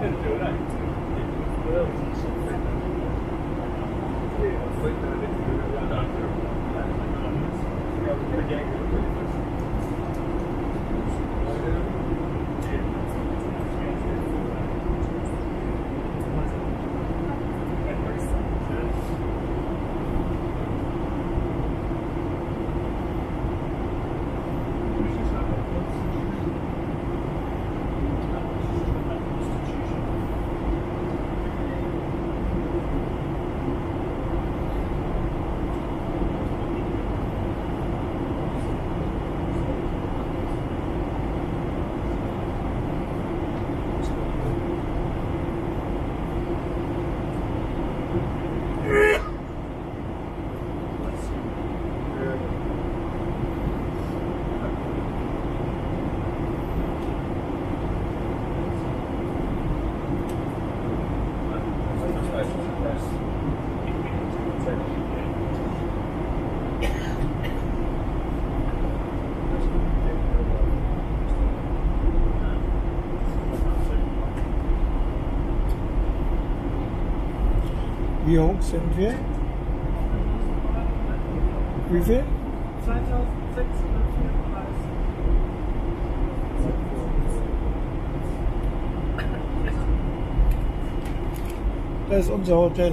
Wie hoch sind wir? Wie viel? 2634. Das ist unser Hotel.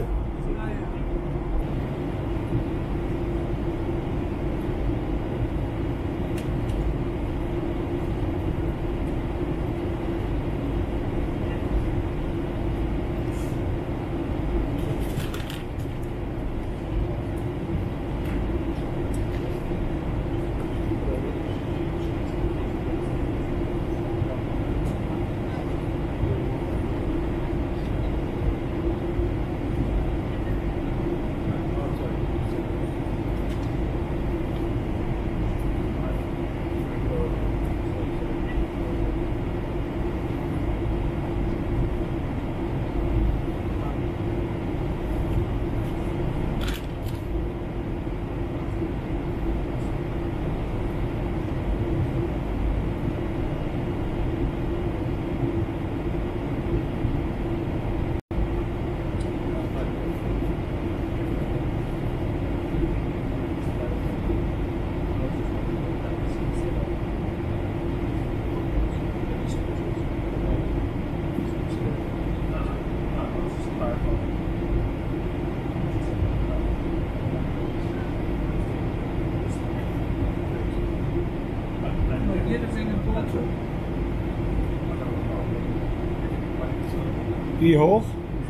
Wie hoch?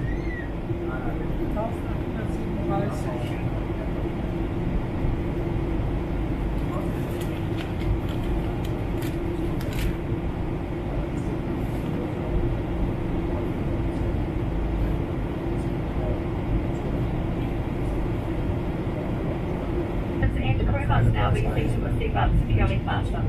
1837. And crew must now be seated with seatbelts securely fastened.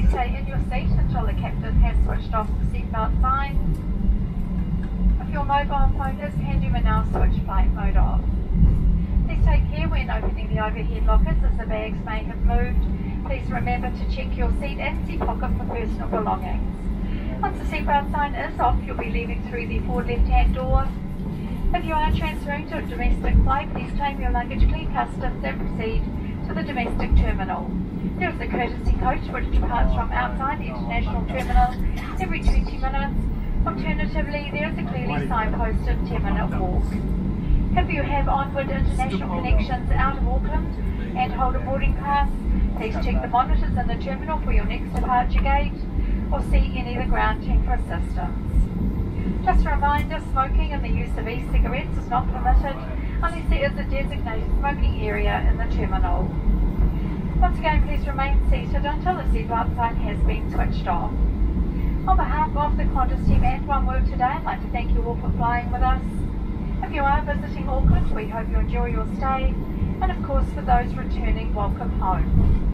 Please stay in your seat until the captain has switched off the seatbelt sign. If your mobile phone is handy, we now switch flight mode off. Please take care when opening the overhead lockers as the bags may have moved. Please remember to check your seat and seat pocket for personal belongings. Once the seatbelt sign is off, you'll be leaving through the forward left-hand door. If you are transferring to a domestic flight, please claim your luggage, clear customs and proceed to the domestic terminal. There is a courtesy coach which departs from outside the international terminal every 20 minutes. Alternatively, there is a clearly signposted 10-minute walk. If you have onward international connections out of Auckland and hold a boarding pass, please check the monitors in the terminal for your next departure gate or see any of the ground team for assistance. Just a reminder, smoking and the use of e-cigarettes is not permitted unless there is a designated smoking area in the terminal. Once again, please remain seated until the seatbelt sign has been switched off. On behalf of the Qantas team and One World today, I'd like to thank you all for flying with us. If you are visiting Auckland, we hope you enjoy your stay, and of course for those returning, welcome home.